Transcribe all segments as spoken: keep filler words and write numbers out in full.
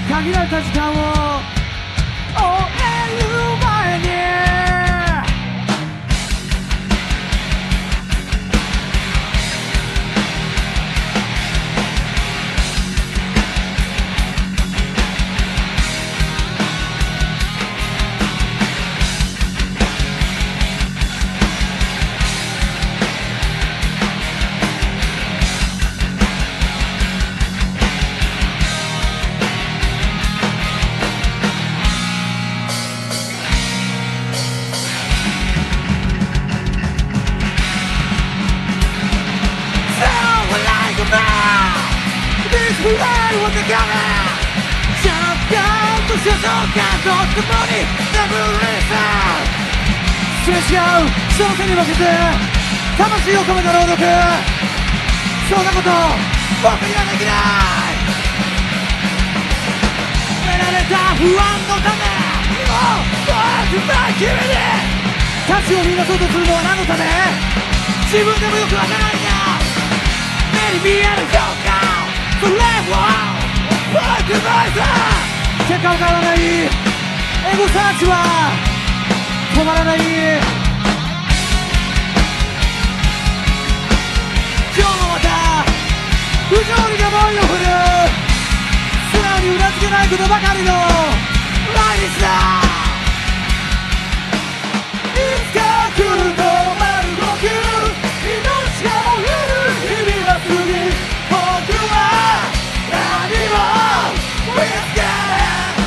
限られた時間を終える前にFly with the gunner シャッターと所蔵感とともに眠れさすれ違う人の手に負けて魂を込めた朗読そんなこと僕にはできない埋められた不安のため今僕は君に価値を見出そうとするのは何のため自分でもよくわからないんだ目に見える評価それを僕はさ結果わからないエゴサーチは止まらない今日もまた不条理な思いを振る素直にうなずけないことばかりの毎日だいつか来ると丸呼吸命が燃える日々は過ぎ僕は何も見つけない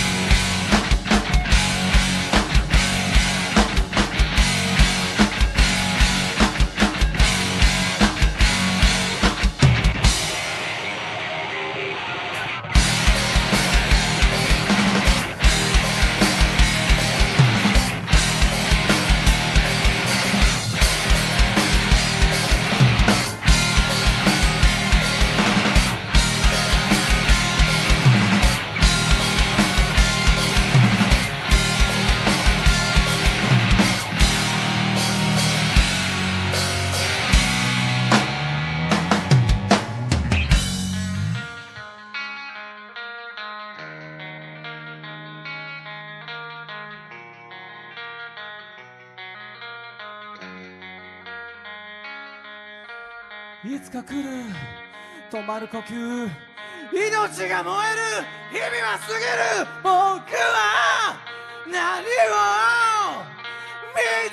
いつか来る止まる呼吸命が燃える日々は過ぎる僕は何を見